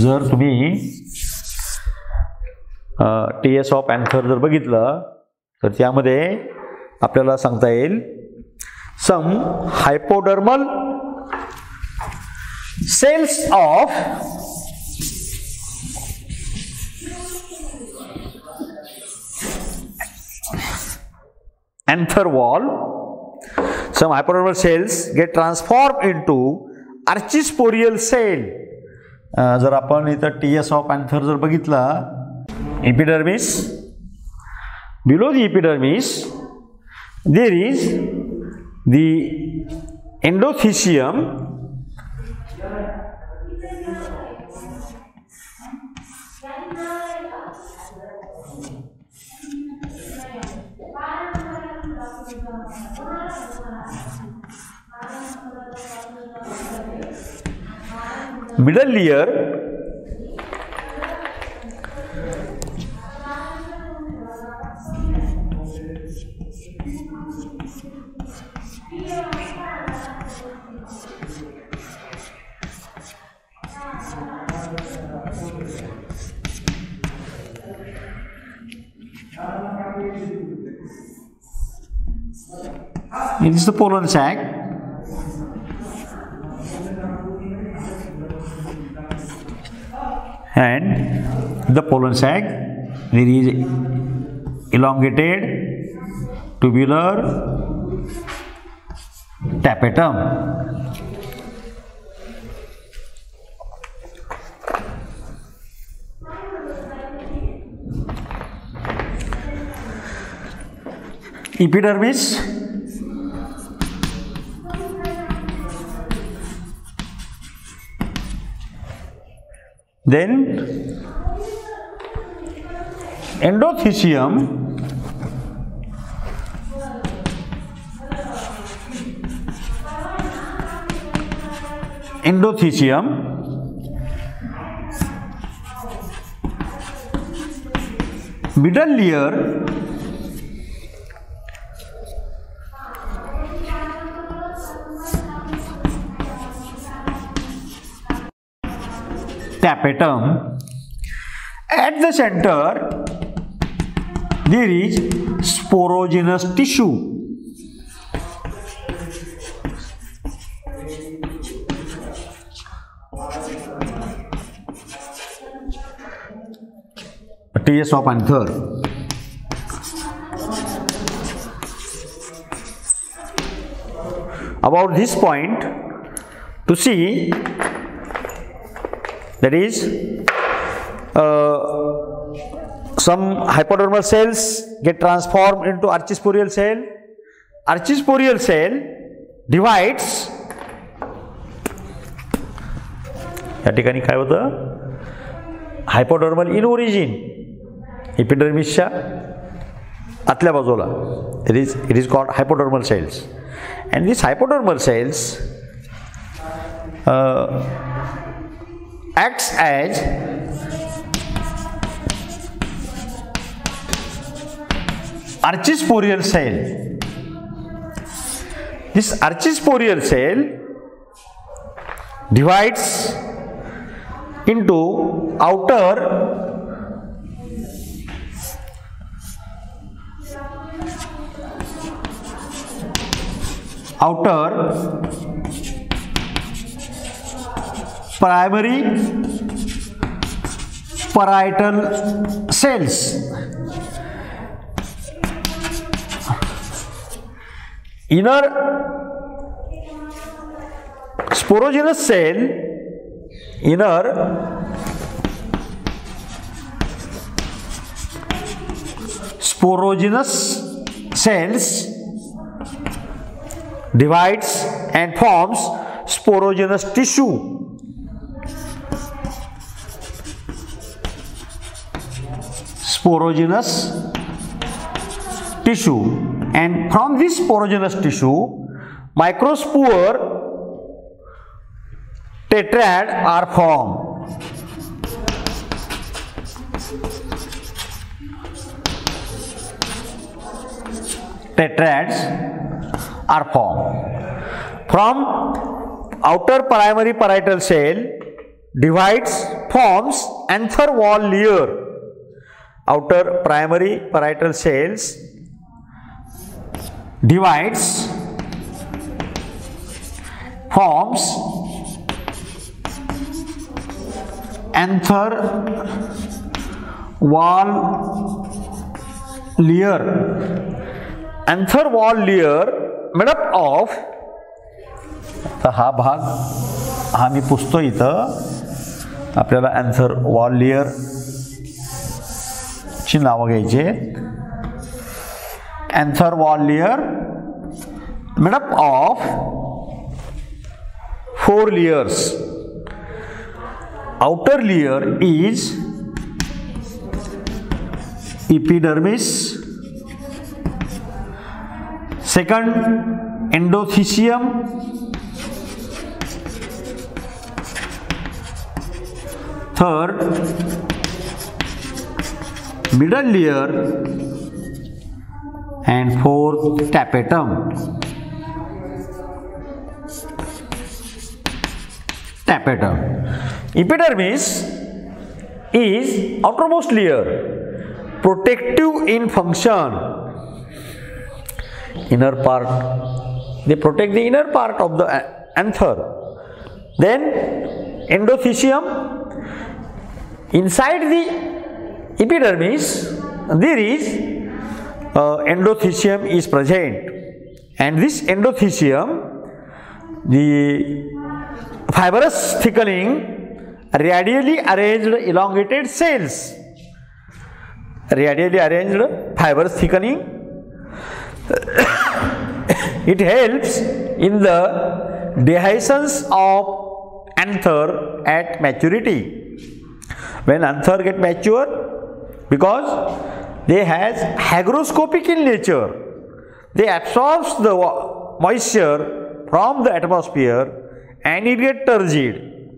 जर तुम्ही TS of anther जर बघितलं तर त्यामध्ये आपल्याला सांगता येईल some hypodermal cells of anther wall, some hypodermal cells get transformed into archisporial cell. जर आपण इथं TS ऑफ anther जर बघितला, epidermis, below the epidermis there is the endothecium, middle layer, it is the pollen sac, and the pollen sac there is elongated tubular tapetum. Epidermis, then endothecium, middle layer, tapetum. At the center there is sporogenous tissue. TS of anther. About this point to see, that is some hypodermal cells get transformed into archisporial cell. Archisporial cell divides. या ठिकाणी काय होतं, हायपोडर्मल in origin एपिडर्मिसच्या आतल्या बाजूला it is called hypodermal cells, and these hypodermal cells acts as archisporial cell. This archisporial cell divides into outer primary parietal cells. Inner sporogenous cell, inner sporogenous cells divides and forms sporogenous tissue. Sporogenous tissue, and from this sporogenous tissue microspore tetrad are formed. Tetrads are formed. From outer primary parietal cell divides forms anther wall layer. Outer primary parietal cells divides, forms anther wall layer. Anther wall layer made up of, तर हा भाग हा मी पुसतो इथं. आपल्याला anther wall layer ची नावं घ्यायची. Anther wall layer made up of 4 layers. Outer layer is epidermis, second endothecium, third middle layer, and fourth tapetum. Tapetum. Epidermis is outermost layer, protective in function. Inner part, they protect the inner part of the anther. Then endothecium. Inside the epidermis there is endothecium is present, and this endothecium, the fibrous thickening radially arranged elongated cells, radially arranged fibrous thickening. It helps in the dehiscence of anther at maturity. When anther get mature, because they has hygroscopic in nature, they absorbs the moisture from the atmosphere and it get turgid,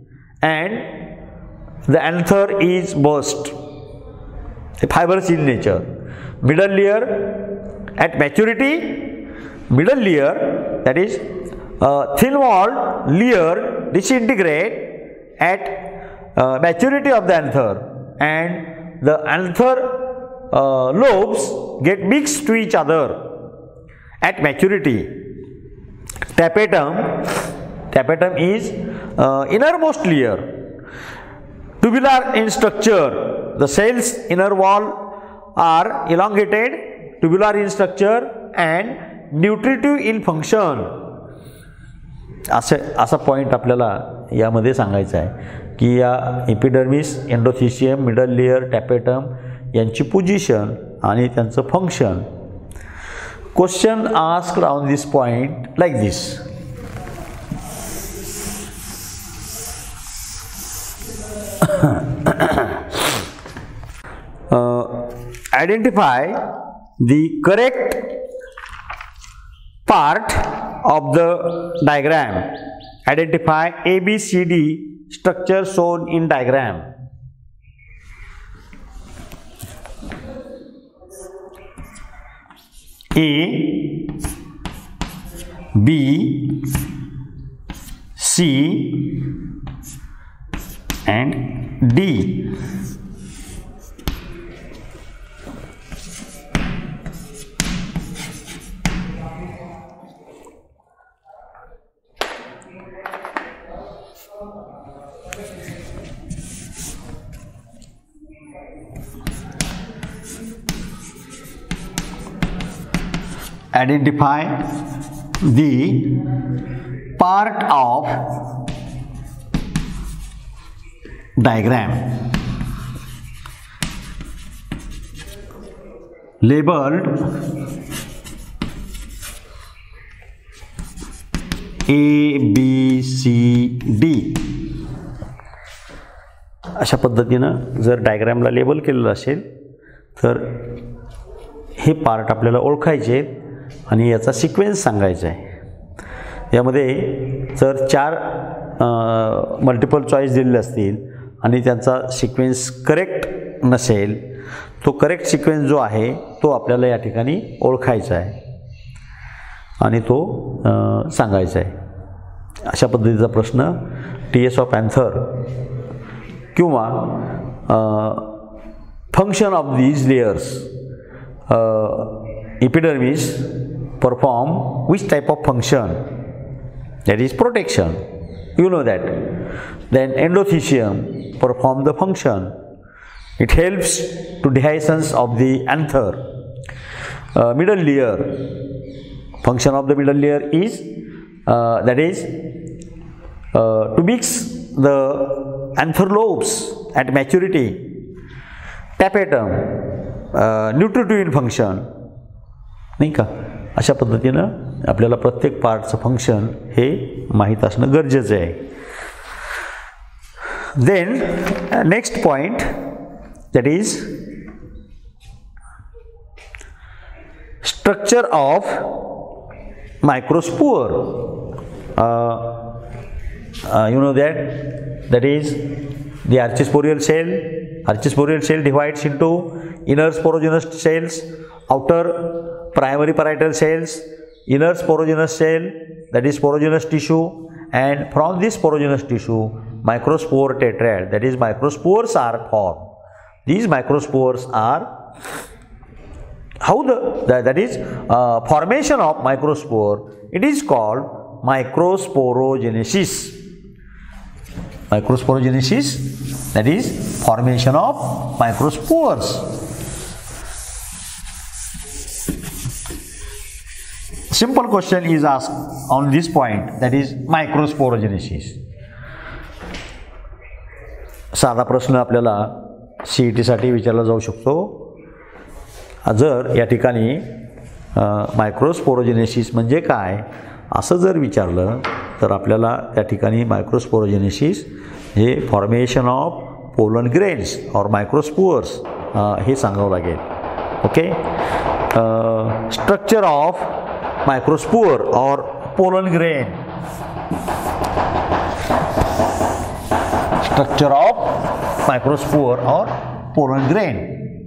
and the anther is burst. Fibrous in nature. Middle layer at maturity, middle layer, that is thin walled layer, disintegrate at maturity of the anther, and the anther lobes get mixed to each other at maturity. Tapetum is innermost layer, tubular in structure. The cells inner wall are elongated, tubular in structure, and nutritive in function. असा point आपल्याला यामध्ये सांगायचा आहे की या epidermis, endothecium, middle layer, tapetum यांची position आणि त्यांचं function. Question asked on this point like this. Identify the correct part of the diagram. Identify ABCD structure shown in diagram. A, B, C and D. Identify the part of diagram labeled A, B, C, D. अशा पद्धतीनं जर डायग्रामला label केलेलं असेल तर हे part आपल्याला ओळखायचे आणि याचा सिक्वेन्स सांगायचा आहे. यामध्ये जर 4 मल्टिपल चॉईस दिलेले असतील आणि त्यांचा सिक्वेन्स करेक्ट नसेल, तो करेक्ट सिक्वेन्स जो आहे तो आपल्याला या ठिकाणी ओळखायचा आहे आणि तो सांगायचा आहे. अशा पद्धतीचा प्रश्न TS ऑफ अँथर किंवा function of these layers. Epidermis perform which type of function? That is protection. You know that. Then endothecium perform the function. It helps to dehiscence of the anther. Middle layer, function of the middle layer is that is to mix the anther lobes at maturity. Tapetum, nutritive function, नाही का. अशा पद्धतीनं आपल्याला प्रत्येक पार्टचं function हे माहीत असणं गरजेचं आहे. Then next point, that is structure of microspore. You know that is the archisporial cell. Archisporial cell divides into inner sporogenous cells, outer primary parietal cells, inner sporogenous cell, that is sporogenous tissue, and from this sporogenous tissue microspore tetrad, that is microspores are formed. These microspores are that is formation of microspore. It is called microsporogenesis. Microsporogenesis, that is formation of microspores. Simple question is asked on this point, that is microsporogenesis. साधा प्रश्न आपल्याला CET साठी विचारला जाऊ शकतो. जर या ठिकाणी मायक्रोस्पोरोजेनेसिस म्हणजे काय असं जर विचारलं तर आपल्याला त्या ठिकाणी मायक्रोस्पोरोजेनेसिस हे फॉर्मेशन ऑफ पोलन ग्रेन्स और मायक्रोस्पोर्स हे सांगावं लागेल. ओके. स्ट्रक्चर ऑफ मायक्रोस्पोर और pollen grain. Structure of microspore और pollen grain.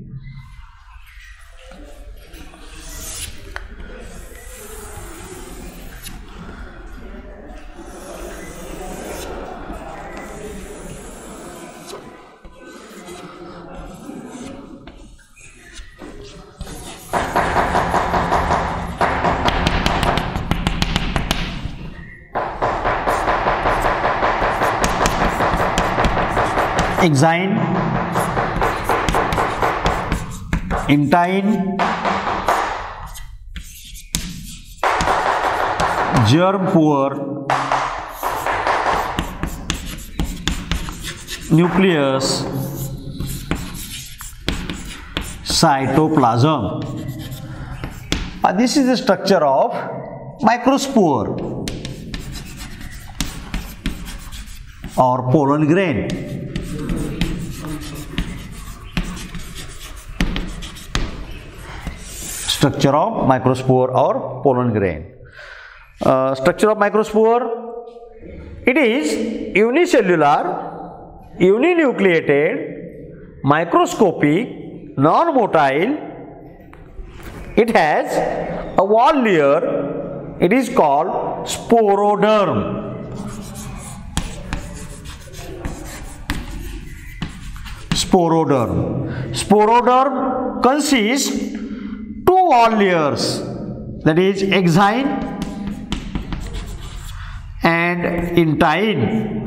Exine, intine, germ pore, nucleus, cytoplasm. This is the structure of microspore or pollen grain. Structure of microspore or pollen grain. Structure of microspore, it is unicellular, uninucleated, microscopic, non-motile. It has a wall layer. It is called sporoderm. Sporoderm. Sporoderm consists two wall layers, that is exine and intine.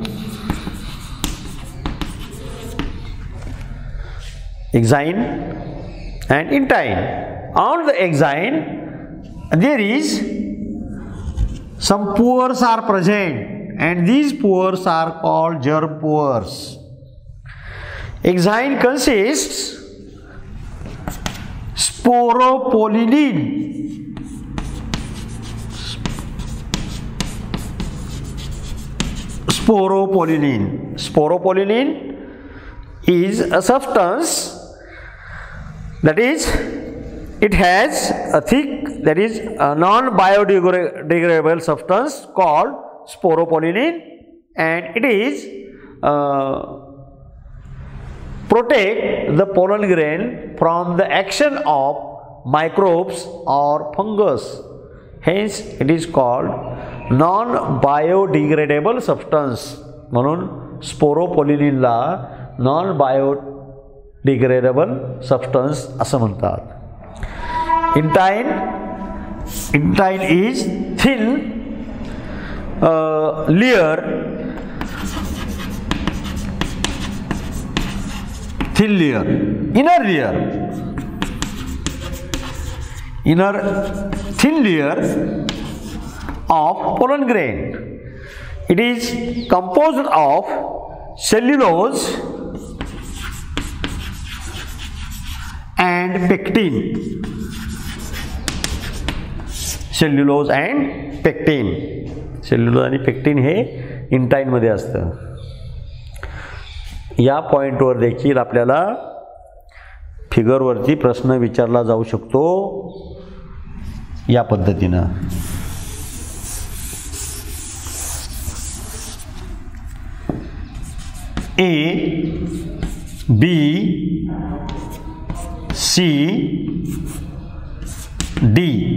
Exine and intine. On the exine there is some pores are present, and these pores are called germ pores. Exine consists sporopollenin. Sporopollenin. Sporopollenin is a substance, that is, it has a thick, that is a non-biodegradable substance called sporopollenin, and it is protect the pollen grain from the action of microbes or fungus. Hence it is called non-biodegradable substance. म्हणून स्पोरोपोलिनिनला non biodegradable substance असं म्हणतात. Intine is thin layer inner thin layer of pollen grain. It is composed of cellulose and pectin. Cellulose आणि pectin हे intine मध्ये असतं. या पॉइंटवर देखील आपल्याला फिगरवरती प्रश्न विचारला जाऊ शकतो या पद्धतीनं. A, B, C, D.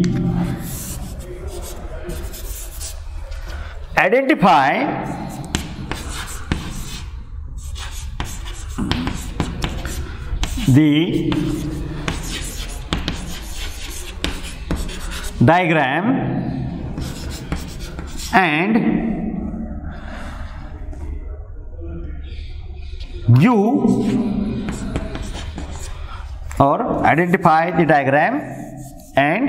Identify the diagram and view, or identify the diagram and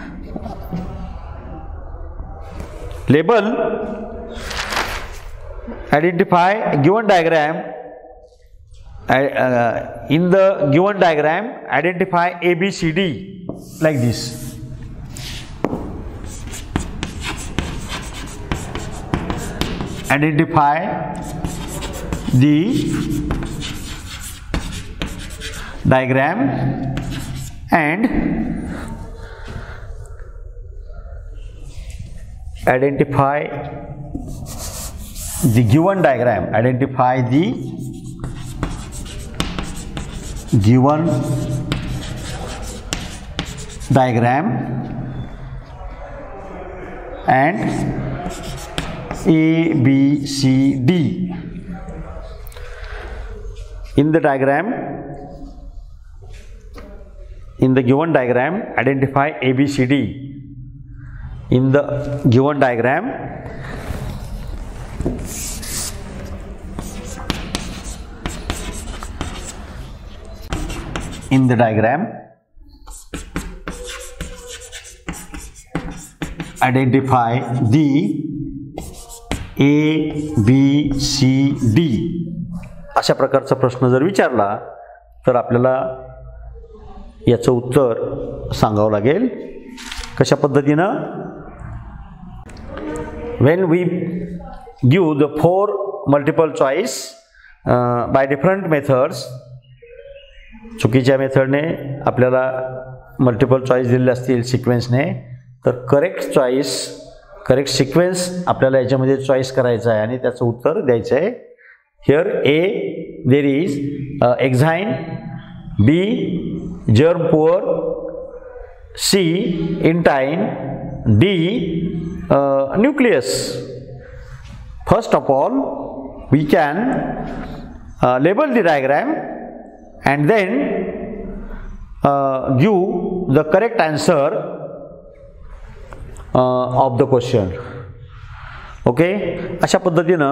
label. Identify given diagram. In the given diagram, identify A, B, C, D like this. Identify the diagram and identify the given diagram. Identify the given diagram and A, B, C, D. In the diagram, in the given diagram, identify A, B, C, D. In the given diagram, identify the A, B, C, D. अशा प्रकारचा प्रश्न जर विचारला तर आपल्याला याचं उत्तर सांगावं लागेल. कशा पद्धतीनं? When we give the 4 multiple choice by different methods, चुकीच्या मेथडने आपल्याला मल्टिपल चॉईस दिलेले असतील सिक्वेन्सने, तर करेक्ट सिक्वेन्स आपल्याला याच्यामध्ये चॉईस करायचा आहे आणि त्याचं उत्तर द्यायचं आहे. Here A, there is exine, B, germ poor, C, intine, D, nucleus. First of all, we can label the diagram and then give the correct answer of the question. Okay, अशा पद्धतीनं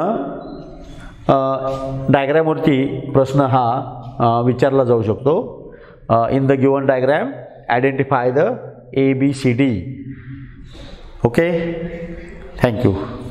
डायग्रामवरती प्रश्न हा विचारला जाऊ शकतो. In the given diagram identify the A, B, C, D. Okay, thank you.